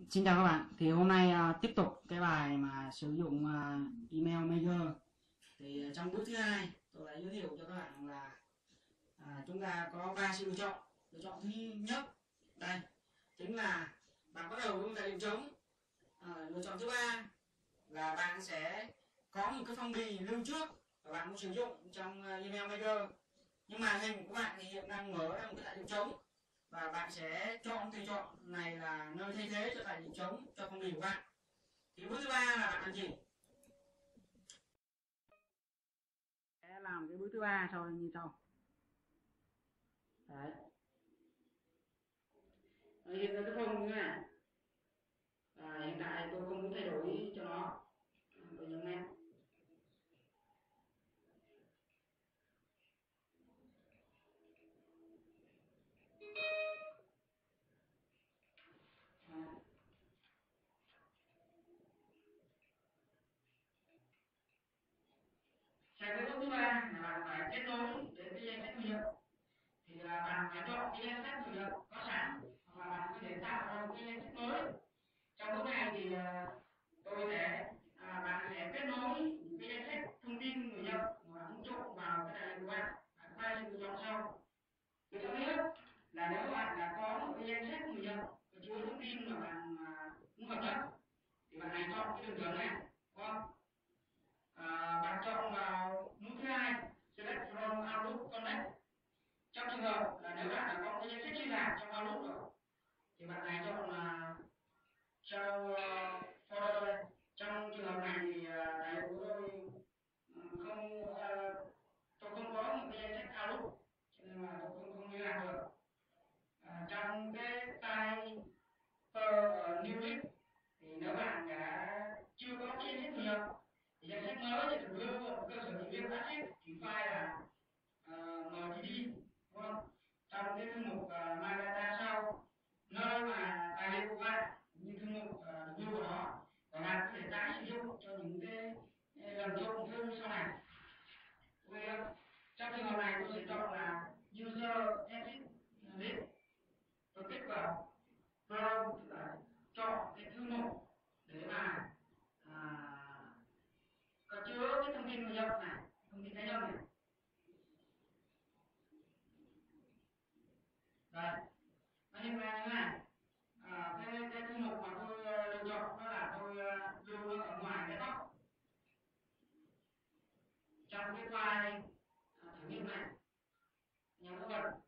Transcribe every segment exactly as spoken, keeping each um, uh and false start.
Xin chào các bạn. Thì hôm nay uh, tiếp tục cái bài mà sử dụng uh, email major. Thì uh, trong bước thứ hai tôi đã giới thiệu cho các bạn là uh, chúng ta có ba sự lựa chọn. Lựa chọn thứ nhất đây chính là bạn bắt đầu với một tài liệu trống. Uh, lựa chọn thứ ba là bạn sẽ có một cái phong bì lưu trước và bạn muốn sử dụng trong uh, email major. Nhưng màn hình của bạn thì hiện đang mở ra một cái tài liệu trống. Và bạn sẽ chọn tùy chọn này là nơi thay thế cho tài liệu trống cho phong bì của bạn. Thì bước thứ ba là bạn làm gì? Sẽ làm cái bước thứ ba sau như sau. Đấy. Đấy, hiện ra cái phông như thế này. À, hiện tại tôi không muốn thay đổi cho nó. Tôi nhấn nét. Sang cái bước thứ ba là bạn phải kết nối đến cái danh sách người nhận. Thì là bạn phải chọn cái danh sách người nhận có sẵn hoặc là bạn có thể tạo ra một cái danh sách mới. Trong bước này thì tôi sẽ à, bạn sẽ kết nối cái danh sách thông tin người nhận và bạn trộn vào cái tài liệu của bạn. Bạn có hai lựa chọn sau. Lựa chọn thứ nhất là nếu bạn đã có một cái danh sách người nhận có chứa thông tin mà bạn à, muốn hợp nhất thì bạn hãy chọn cái đường dẫn này, đúng không? À, bạn chọn vào nút thứ hai select from Outlook Connect. Trong trường hợp là nếu bạn đã có cái danh sách liên lạc trong Outlook rồi thì bạn hãy chọn là trong uh, folder đây. Trong trường hợp này thì uh, tài liệu của tôi uh, không uh, tôi không có một cái danh sách Outlook cho nên là tôi không không liên lạc được. Uh, trong cái file per uh, new list thì nếu bạn đã chưa có cái danh sách nhiều thì danh sách mới thì được đưa vào cơ sở dữ liệu đã xếp thì file là uh, em tê đê, đúng không? Trong cái thư mục uh, my data sau nơi mà tài liệu của bạn như thư mục uh, view của nó và bạn có thể tái sử dụng cho những cái lần trộn thư sau này. Okay. Trong trường hợp này tôi sẽ chọn là user edit list, tôi kích vào browse, tức là chọn cái thư mục để mà à, có chứa cái thông tin người nhận này, thông tin cá nhân này. Đây, nó hiện ra như thế này. À, cái, cái thư mục mà tôi lựa chọn đó là tôi uh, lưu ở ngoài cái góc trong cái file uh, thử nghiệm này, nhấn vào bật.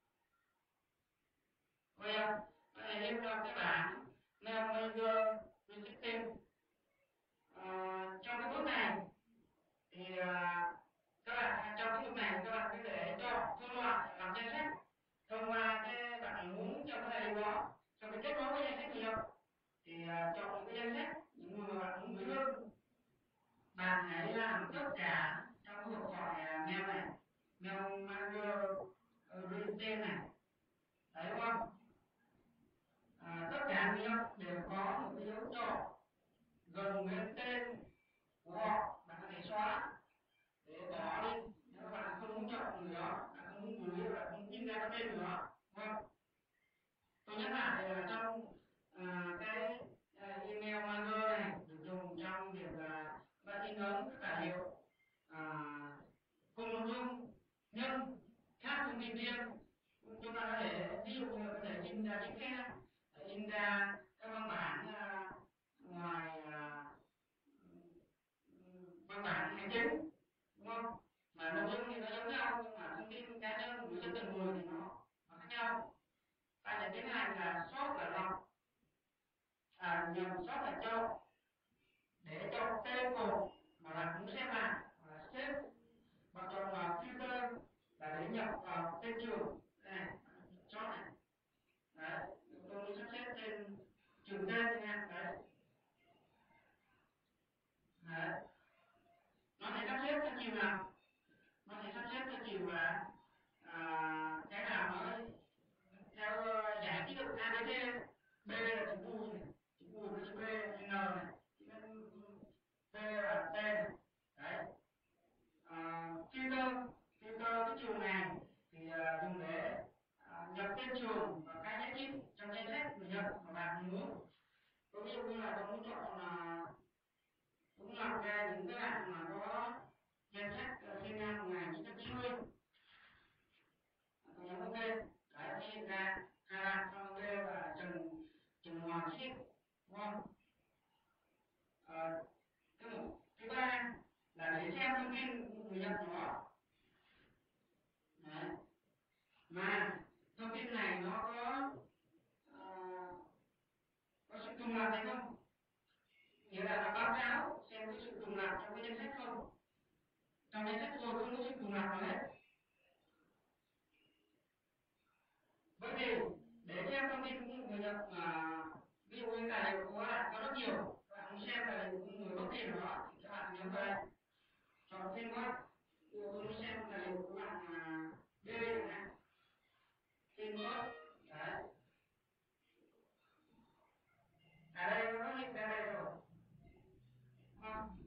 Bây giờ nó sẽ lưu ra cái bảng name major visit team. Trong cái bước này thì uh, các bạn trong cái bước này các bạn có thể chọn phân loại làm danh sách thông qua cái bạn muốn cho cái tài liệu đó. Sau khi kết nối với danh sách người nhận thì uh, chọn một cái danh sách những người mà bạn muốn gửi link. Bạn hãy làm tất cả trong cái hộp thoại uh, mail này, mail manager uh, tên này, đấy, đúng không? À, tất cả người nhận đều có một cái dấu chọn gần với tên của họ, bạn có thể xóa để bỏ đi nếu các bạn không muốn chọn người đó, bạn không muốn gửi, bạn không in ra cái tên người đó, đúng không? Tôi nhắc lại là trong à, cái à, email manager này được dùng trong việc là bạn in ấn các tài liệu à, cùng nội dung nhưng khác thông tin riêng. Chúng ta có thể ví dụ như có thể in ra chữ khe, in ra các văn bản à, ngoài à, văn bản hành chính, đúng không? Mà nội dung thì nó giống nhau nhưng mà thông tin cá nhân của từng người thì nó, nó khác nhau. Ta sẽ tiến hành là sort là lọc, à, nhầm sort là chọn để chọn tên cột mà bạn muốn xem lại và xếp, bạn chọn là filter là để nhập vào tên trường này, sort này. Đấy, tôi muốn sắp xếp tên trường tên nha. Đấy. Đấy. Nó sẽ sắp xếp theo chiều nào? Nó sẽ sắp xếp theo chiều là à, cái nào nó theo uh, giải ký tự a bê xê. B là chữ U này, chữ U với chữ B, chữ N này, chữ P và T này. Đấy. À, filter, filter cái trường này thì uh, dùng để uh, nhập tên trường và cái giá trị trong danh sách người nhận mà bạn muốn. dụ như là tôi muốn chọn là tôi muốn lọc ra những cái bạn mà có danh sách sinh năm một nghìn chín trăm chín mươi, tôi nhấn ok. Đấy, nó hiện ra hai bạn, xong kêu là Trần Trần Hoàng Ship, đúng không? À, cái mục thứ ba là để xem thông tin người nhận đó. Đấy. Mà thông tin này nó có uh, có sự trùng lặp hay không? Nghĩa là nó báo cáo xem có sự trùng lặp trong cái danh sách không? Trong danh sách tôi không có sự trùng lặp nào hết. Bởi vì để xem thông tin của một người nhận mà ví dụ như tài liệu của các bạn có rất nhiều, các bạn muốn xem tài liệu của người có tiền đó thì các bạn nhấn vào đây, chọn phim quá. Ví dụ tôi muốn xem tài liệu của các bạn là B chẳng hạn, phim quá. Đấy. À đây nó hiện ra đây rồi. Không?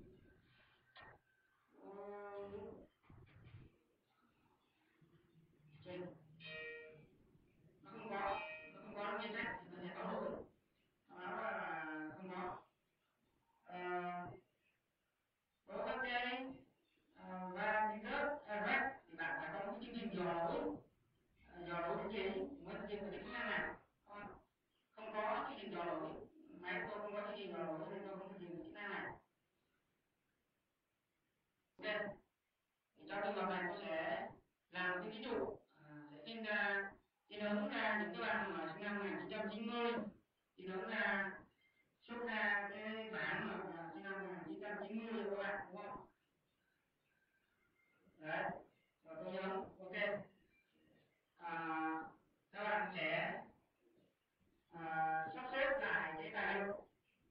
Trên nó không có, nó không có trong danh sách thì nó sẽ báo lỗi, nó nói là không có. À, có các cái uh, và những lớp rep thì bạn phải có cái chương trình dò lỗi, uh, dò lỗi cái gì mới thực hiện được cái chức năng này. Không, không có chương trình dò lỗi, máy tôi không có chương trình dò lỗi nên tôi không thực hiện được chức năng này. Ok, thì trong trường hợp này tôi sẽ làm một cái ví dụ, à, sẽ in ra in ấn ra những cái bạn mà sinh năm một nghìn chín trăm chín mươi, in ấn ra xuất ra cái bảng mà sinh năm một nghìn chín trăm chín mươi cho các bạn, đúng không? Đấy, và tôi nhấn ok. À, các bạn sẽ à, sắp xếp lại cái tài liệu,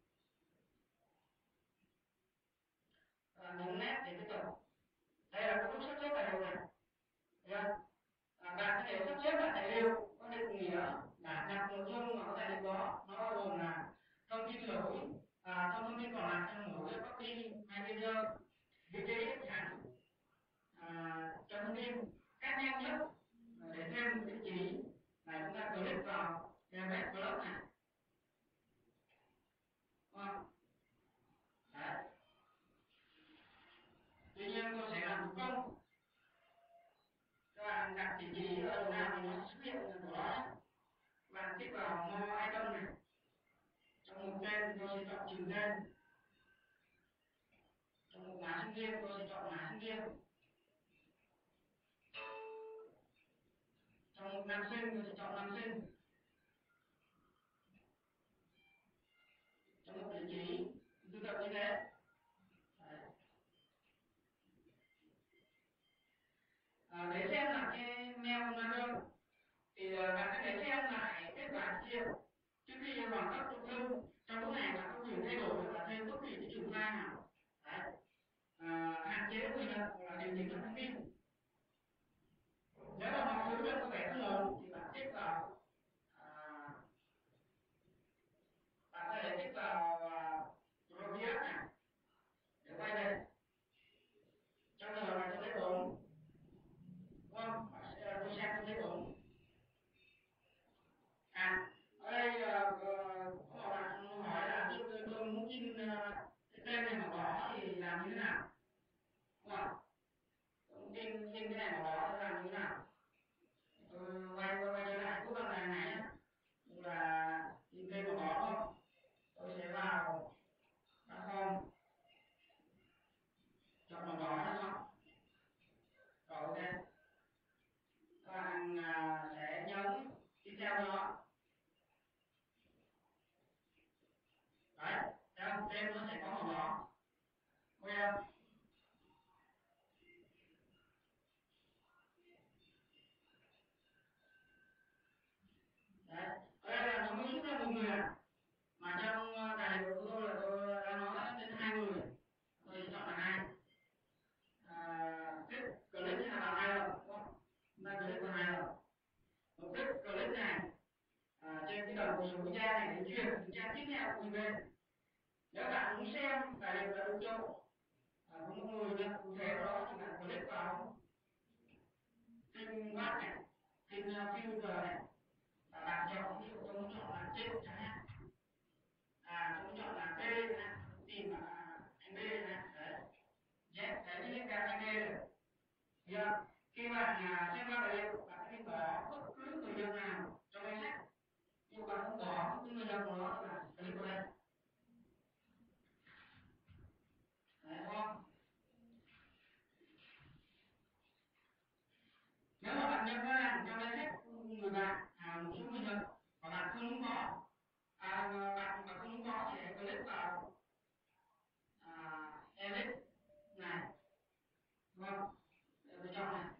à, nhấn nét để tiếp tục. Đây là cái bước sắp xếp tài liệu này. Được. À, bạn có thể sắp xếp lại tài liệu có định nghĩa đã nhập nội dung vào tài liệu đó, nó bao gồm là thông tin lỗi, à, thông tin còn lại trong mỗi cái copy hay video vị trí chẳng hạn, à, cho thông tin cách nhanh nhất để thêm một vị trí là chúng ta click vào direct block này, đúng không? Đấy. Tuy nhiên tôi sẽ làm thủ công, các bạn đặt vị trí ở chỗ nào thì nó sẽ xuất hiện ở chỗ đó nhé. Bạn click vào more icon này, trong mục tên thì tôi sẽ chọn trừ tên, trong mục mã sinh viên tôi sẽ chọn mã sinh viên, trong mục nam sinh tôi sẽ chọn nam sinh, trong mục địa chỉ tương tự như thế. Đấy. À, để xem lại cái mail manager thì uh, bạn có thể xem lại kết quả thực hiện trước khi hoàn tất nội dung. Trong lúc này bạn có quyền thay đổi hoặc là thêm bất kỳ cái chủng file nào. Đấy. À, hạn chế người nhận hoặc là điều chỉnh thông tin. Nếu mà mọi thứ trông có vẻ không ổn thì bạn click vào à, bạn có thể click vào uh, review này để quay về. Trong trường hợp này tôi thấy ổn, đúng không? Tôi xem tôi thấy ổn. À, ở đây uh, có một bạn hỏi là tôi, tôi muốn in uh, cái tên này màu đỏ thì làm như thế nào, đúng không? Tôi muốn in in cái này màu đỏ thì làm như thế nào? Tôi quay quay quay trở lại cú bằng này này nhé, là in tên màu đỏ đúng không? Tôi sẽ vào platform, chọn màu đỏ này đúng không? Rồi ok, các bạn uh, sẽ nhấn tiếp theo đó. Đấy, thấy không? Tên nó sẽ có màu đỏ. Ok không? Đấy, ở đây là nó mới xuất ra một người à? Mà trong tài liệu của tôi là tôi đã nói đến hai người, tôi sẽ chọn là hai. À, click click này là hai rồi, đúng không? Chúng ta click vào hai rồi. Một click click này à, trên cái đầu của số quốc gia này để chuyển từ trang tiếp theo của mình về. Nếu bạn muốn xem tài liệu là đúng chỗ à, có một người nhận cụ thể đó thì bạn click vào phim quát này, phim filter này, và bạn chọn ví dụ tôi muốn chọn là trên chẳng hạn. À, tôi muốn chọn bỏ cái người nhập của nó, các bạn click vào đây. Đấy, đúng không? Nếu mà bạn nhập ra trong danh sách người bạn à, một số người nhập mà bạn không muốn có, à, bạn mà không muốn có thì hãy click vào à, edit này, đúng không? Để tôi chọn này.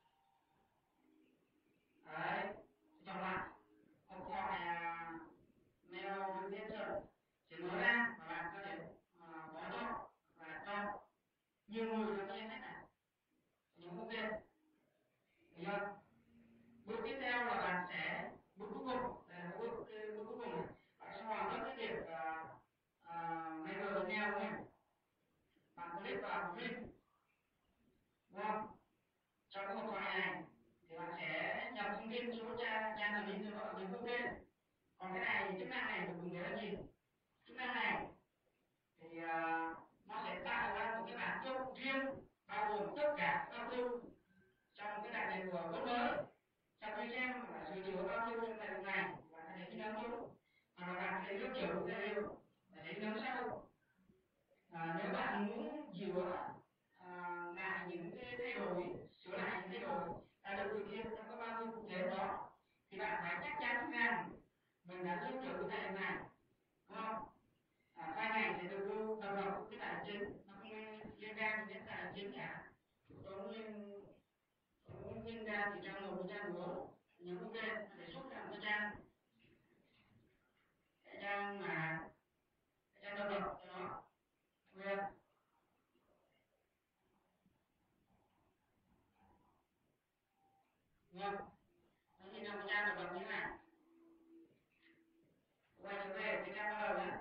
Đấy, tôi chọn lại. Học hỏi à, mail register chỉ mở ra và bạn có thể à, bỏ chọn và chọn nhiều người trong cái danh sách này. Nhấn OK. Được chưa? Bước tiếp theo là bạn sẽ bước cuối cùng, đây là bước, bước cuối cùng này. Bạn sẽ hoàn tất cái việc uh, uh, mail email của mình. Bạn click vào print, đúng không? Trong cái hộp thoại này thì bạn sẽ nhập thông tin số trang trang admin cho nó, nhấn OK. Còn cái này chức năng này mình dùng để làm gì? Chức năng này thì uh, nó sẽ tạo ra một cái bảng chốt riêng bao gồm tất cả các thư trong cái đại diện của mới mới. Sau khi xem và sửa chữa bao nhiêu trong tài liệu này, bạn có thể ghi nhớ chú, hoặc là bạn có thể lưu trữ tài liệu và để nhớ sau. À, nếu bạn muốn sửa à, lại những cái thay đổi, sửa lại những thay đổi đã được thực hiện trong các bao nhiêu cụ thể đó, thì bạn phải chắc chắn rằng mình đã lưu trữ tài liệu này, đúng không? À, file này sẽ được lưu độc lập cái tài liệu chính, nó không liên quan đến tài liệu chính cả. Tôi muốn muốn liên quan thì trong một cái trang nữa, nhấn OK để xuất ra một cái trang, cái trang mà cái trang độc lập cho nó. Nguyên đúng không? Nó như trong cái trang độc lập như thế này. Quay trở về cái trang bắt đầu nhé.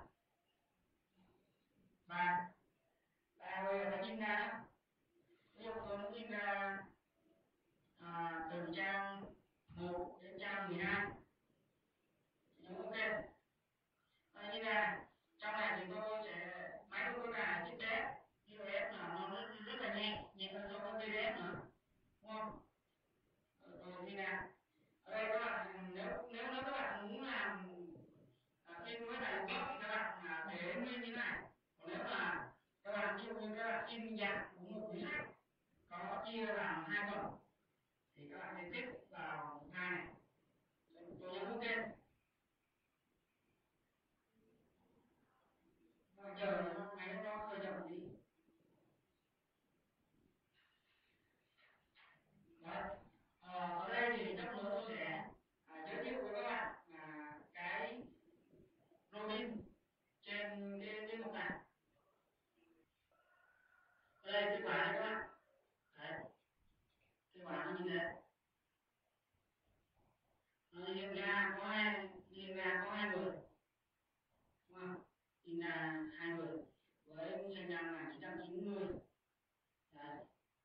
Và ta ơi ta in ra nhé. Ví dụ tôi muốn in ra à, từ trang một đến trang mười hai. Nhấn OK. Đây in ra. Trong này thì tôi sẽ máy tôi có cài chip test, pê đê ép là nó rất, rất là nhẹ, nhẹ hơn so với pê đê ép nữa, đúng không? Tôi in ra. Ở đây các bạn nếu nếu nếu các bạn muốn làm à, in với tài gốc thì các bạn à, để nguyên như thế này. Còn nếu mà các bạn ví dụ như các bạn in dạng của một cuốn sách có chia làm hai phần thì các bạn sẽ click vào hai này. Tôi nhấn OK. Bây giờ nó máy nó hơi chậm tí. Đấy. À, ở đây thì chắc nữa tôi sẽ à, giới thiệu với các bạn à, cái login trên cái cái mục này. Ở đây kết quả đây các bạn. Đấy. Kết quả nó như thế. Nó hiện ra có hai hiện ra có hai người, đúng không? Hiện ra hai người với sinh năm là chín trăm chín mươi. Đấy.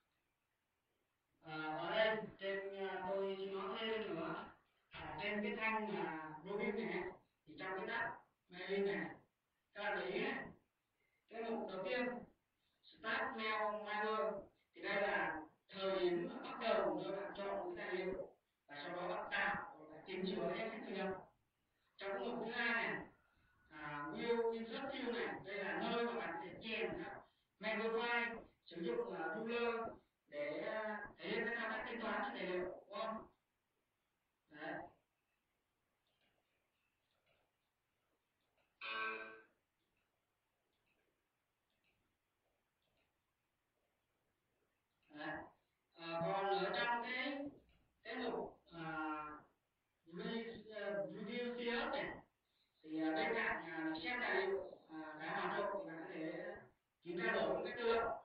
À, ở đây trên tôi xin nói thêm nữa à, trên cái thanh là login này thì trong cái tab mail này các bạn để ý này, cái mục đầu tiên start mail manager thì đây là thời điểm bắt đầu cho bạn chọn cái tài liệu và sau đó bạn tạo và chỉnh sửa danh sách người nhập. Trong cái mục thứ hai này à, view insert field này, đây là nơi mà bạn sẽ chèn member file, sử dụng uh, ruler để uh, thể hiện cái thao tác tính toán cho tài liệu, đúng không? Đấy. Đấy. À, còn ở trong cái cái mục uh, review field này thì uh, bên cạnh uh, xem tài liệu uh, đã hoạt động thì bạn có thể kiểm tra đổi cái tư lượng.